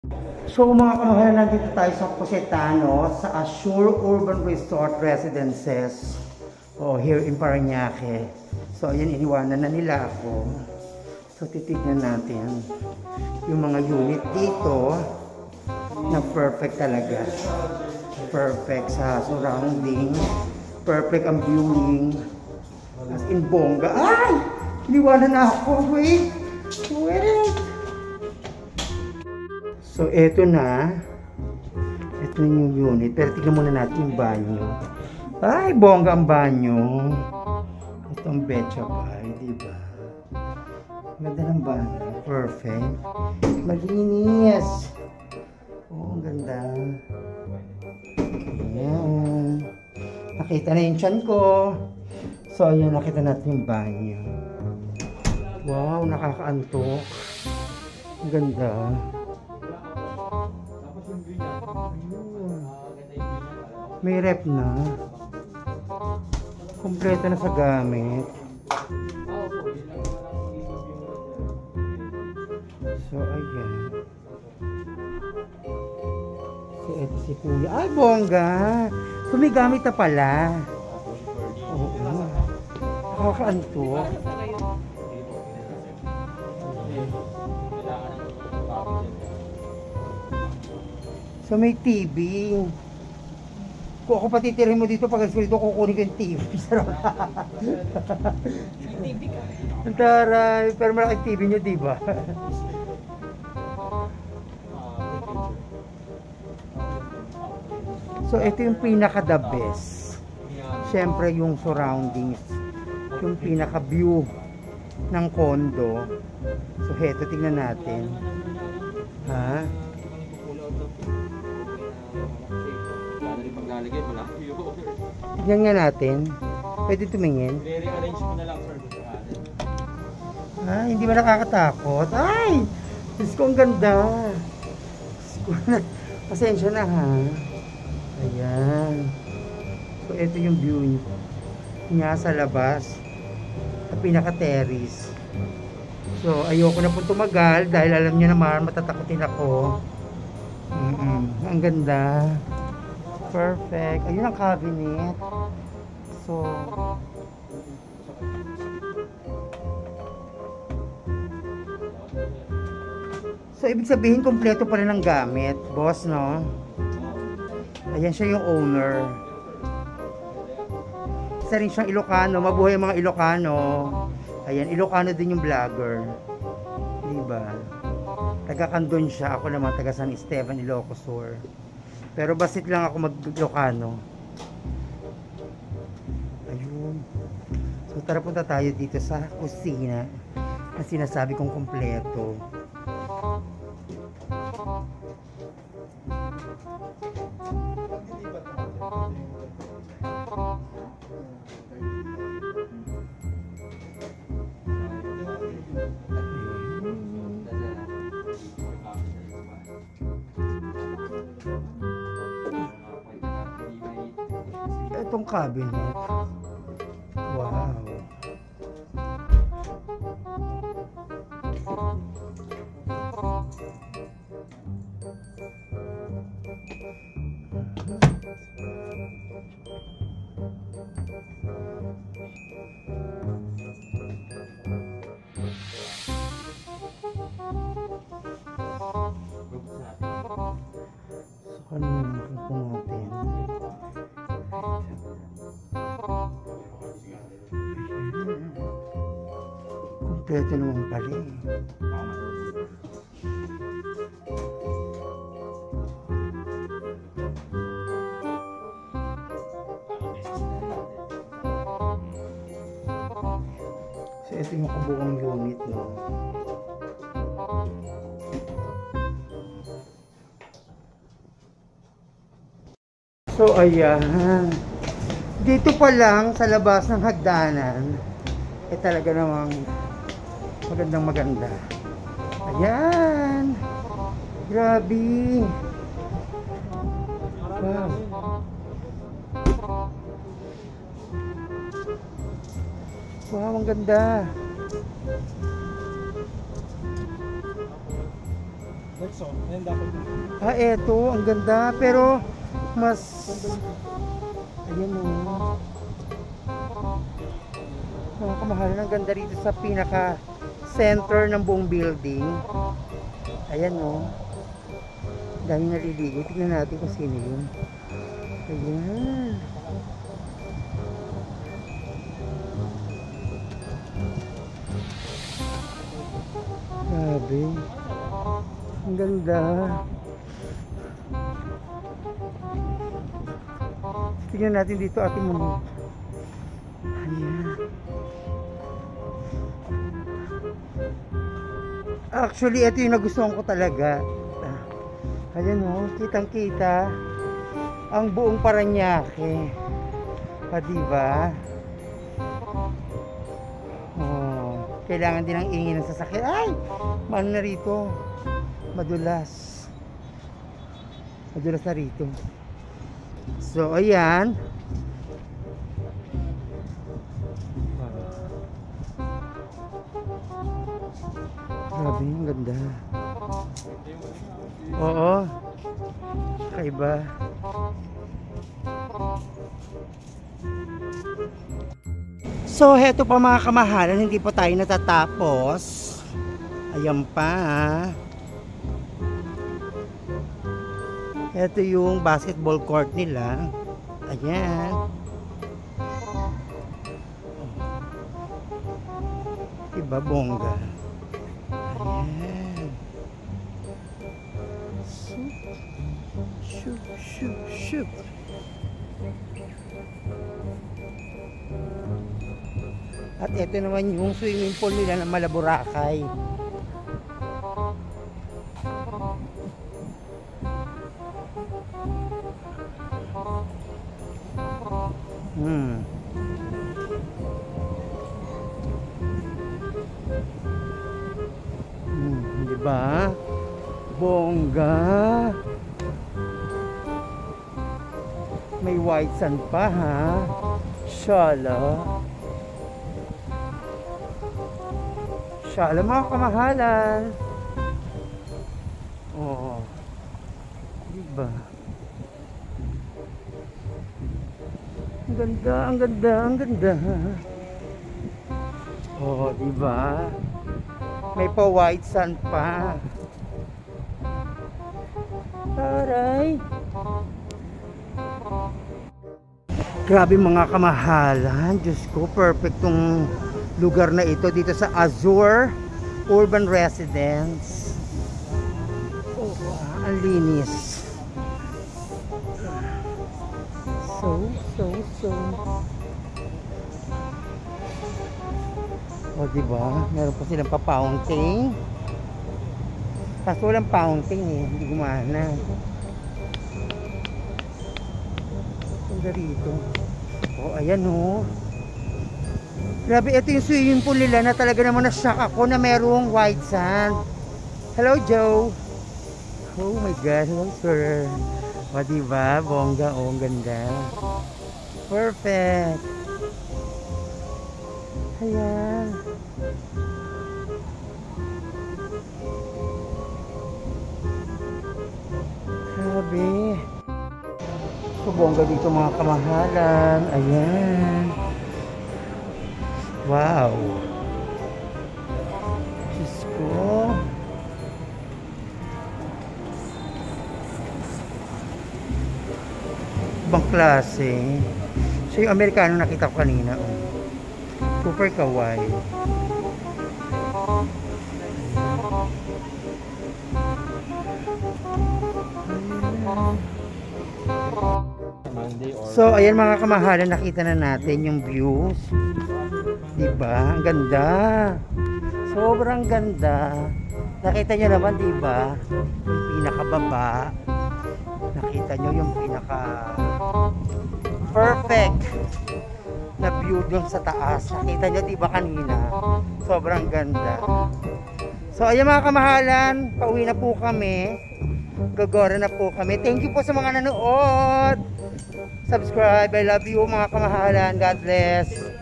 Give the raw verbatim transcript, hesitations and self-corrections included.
So mga kamahal, nandito tayo sa Cositano, sa Assure Urban Resort Residences, oh, here in Parañaque. So ayan, iniwanan na nila ako. So titignan natin yung mga unit dito na perfect talaga. Perfect sa surrounding, perfect ang viewing, as in bongga. Ay! Iniwanan na ako, wait! Wait! So, eto na. Eto na yung unit. Pero tignan muna natin yung banyo. Ay, bongga ang banyo. Ito ang betcha ba? Diba? Ganda ng banyo. Perfect. Malinis. Oh, ang ganda. Ayan. Nakita na yung tiyan ko. So, ayan. Nakita natin yung banyo. Wow, nakakaantok. Ang ganda. May rep na. Kompleto na sa gamit. So, ayan. So, ito si Kuya. Ay, bongga! So, may gamit na pala. Oo. Nakakaantok. So, may T V. Kung ako patitirin mo dito, pag dito, kukunin ko yung T V. T V ka? Ang taray. Pero malaking T V nyo, diba? So, ito yung pinaka-the best. Siyempre, yung surroundings. Yung pinaka-view ng condo. So, heto, tingnan natin. Ha? Tignan nga natin. Pwede tumingin. I-rearrange mo na lang, sir. Ah, hindi ba nakakatakot? Ay! Diyos ko, ang ganda. Diyos ko, pasensya na ha. Ayan. So, ito yung view niya sa labas. Sa pinaka-terrace. So, ayoko na po tumagal dahil alam niyo naman, matatakotin ako. Mm-mm. Ang ganda. Perfect. Ayun ang cabinet. So, So, ibig sabihin, kompleto pa rin ang gamit. Boss, no? Ayan siya yung owner. Isa rin siyang Ilocano. Mabuhay ang mga Ilocano. Ayan, Ilocano din yung vlogger. Diba? Taga-Kandon siya. Ako naman, taga San Esteban, Ilocos Sur. Pero basit lang ako mag-Ilocano. Ayun. So, tara punta tayo dito sa kusina na sinasabi kong kompleto. Itong cabinet. Wow. So, ano yung makikita natin? Kompleto naman pala eh. So, ito yung kabuang unit, no? So, ayan. Dito pa lang sa labas ng hagdanan, eh talaga namang magandang maganda. Ayan. Grabe. Wow. Wow, ang ganda. Ito, yan dapat. Ah, eto, ang ganda. Pero, mas... Ayan o. Mga kamahalan, ang ganda rito sa pinaka-center ng buong building. Ayan o. Dami naliligo. Tignan natin kung sino yun. Ayan. Grabe. Ang ganda. Tignan natin dito, Ate Monique. Ayan. Actually, ito yung nagustuhan ko talaga. Ayan o, kitang kita ang buong Parañaque. Pa, diba? Oh, kailangan din ng ingin ng sasakyan. Ay! Paano na rito? Madulas. Madulas na rito. So, ayan. Grabe, ang ganda. Oo. Kaiba. So, heto pa mga kamahalan, hindi pa tayo natatapos. Ayan pa. Heto yung basketball court nila. Ayan. Diba, bongga? Ayan. Shoot, shoot, shoot. At ito naman yung swimming pool nila ng Malaburakay. Hmm. Hmm, di ba? Bongga. May white sand pa, ha? Shala. Shala, mga kamahalan. Oo. Diba? Ang ganda, ang ganda, ang ganda. Oo, diba? May pa white sand pa. Aray. Grabe mga kamahalan. Diyos ko, perfectong lugar na ito dito sa Azure Urban Residence. Oh, ang linis. So, so, so. O, diba? Meron pa silang pa-fountain. Kaso walang fountain eh. Hindi gumana. Ganda rito. O, ayan o. Grabe, ito yung swimming pool nila na talaga naman na-shock ako na merong white sand. Hello, Joe. Oh my God. Hello, sir. O, diba? Bongga. O, ang ganda. Perfect. Ayan. Grabe. So, bongga dito mga kamahalan. Ayan. Wow. Diyos ko. Ibang klase. So, yung Amerikano nakita ko kanina. Oh. Super kawaii. So, ayan mga kamahalan, nakita na natin yung views. Diba? Ang ganda. Sobrang ganda. Nakita nyo naman, diba? Yung pinakababa. Nakita nyo yung pinaka perfect na view dun sa taas. Nakita nyo, diba kanina? Sobrang ganda. So, ayan mga kamahalan, pauwi na po kami. Gagora na po kami. Thank you po sa mga nanood. Subscribe. I love you mga kamahalan. God bless.